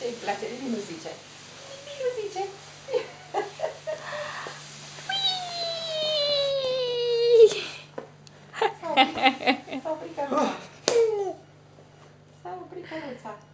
Ce îi place? Nimic nu zice. Nimic nu zice. S-a oprit căruța. S-a oprit căruța.